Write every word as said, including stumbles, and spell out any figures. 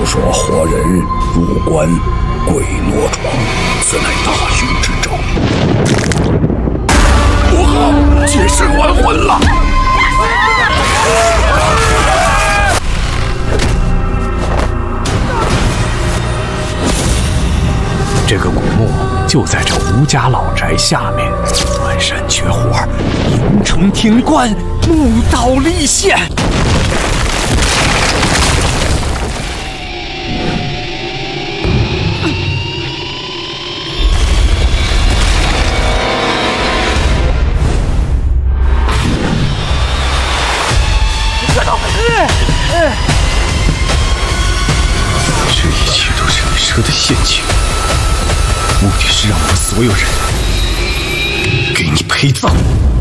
说活人入关，鬼落床，此乃大凶之兆。不好，借尸还魂了！ 这个古墓就在这吴家老宅下面，钻山缺活，营城天关，墓道立现。 这一切都是你设的陷阱，目的是让我们所有人给你陪葬。